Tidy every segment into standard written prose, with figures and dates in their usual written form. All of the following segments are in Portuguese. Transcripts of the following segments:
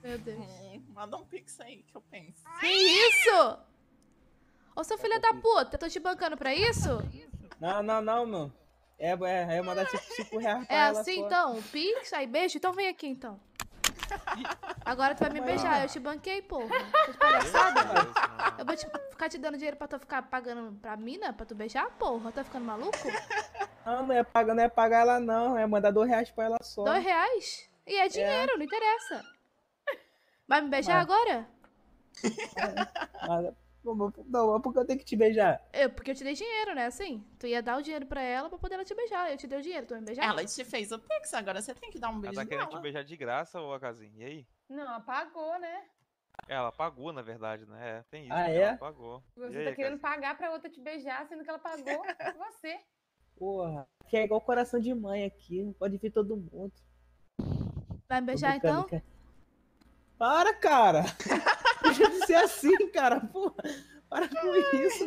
Meu Deus. Manda um pix aí que eu penso. Que isso? Ô, seu filho da puta, eu tô te bancando pra isso? Não, mano. É mandar R$ 5 pra É ela assim, só. então? O Pix, aí beijo? Então vem aqui, então. Agora tu vai me Calma aí, beijar, mano. eu te banquei, porra. Tô de palhaçada? Meu Deus, mano. Eu vou ficar te dando dinheiro pra tu ficar pagando pra mina, pra tu beijar, porra? Tá ficando maluco? Não é pagar ela não, é mandar R$ 2 pra ela só. R$2? E é dinheiro, não interessa. Vai me beijar Mas- agora? Não, por que eu tenho que te beijar? Porque eu te dei dinheiro, né? Assim, tu ia dar o dinheiro pra ela pra poder ela te beijar. Eu te dei o dinheiro, tu vai me beijar? Ela te fez o pix, agora você tem que dar um Ela beijo tá querendo te nela. beijar de graça, ô Akazinho. E aí? Não, apagou, né? Ela pagou, na verdade, né? É, tem isso, Ah, né? é? Ela pagou. E Você aí, tá querendo Akazinho? pagar pra outra te beijar, sendo que ela pagou você. Porra, que é igual coração de mãe aqui, não pode vir todo mundo. Vai me Tô beijar brincando, então? cara. Para, cara! Deixa de ser assim, cara, porra. Para com isso.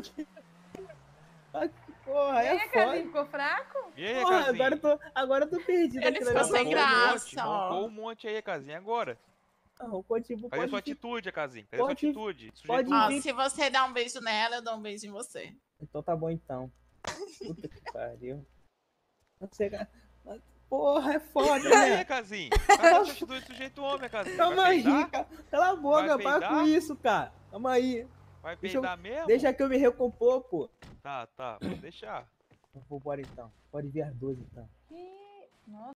Porra, E aí, é Casinho, foda. ficou fraco? E aí, Porra, Akazinho? agora eu tô perdido Ele aqui ficou na sem Roncou um monte, graça, roncou ó. um monte aí, Akazinho. Agora? Não, tipo, Cadê sua pode vir. atitude, Akazinho? Cadê sua pode- atitude? pode Sujeito Ó, homem. vir. se você der um beijo nela, eu dou um beijo em você. Então tá bom então. Puta que pariu. Não sei, cara. Porra, é foda, E aí, né? Akazinho? Cadê sua atitude de sujeito homem, Akazinho? Calma Vai aí, peidar? cara. Cala a boca, Vai para com peidar? isso, cara. Calma aí. Vai Deixa eu- peidar mesmo? Deixa que eu me recompor, pô. Tá, pode deixar. Vambora então. Pode vir as duas então. Ih, nossa.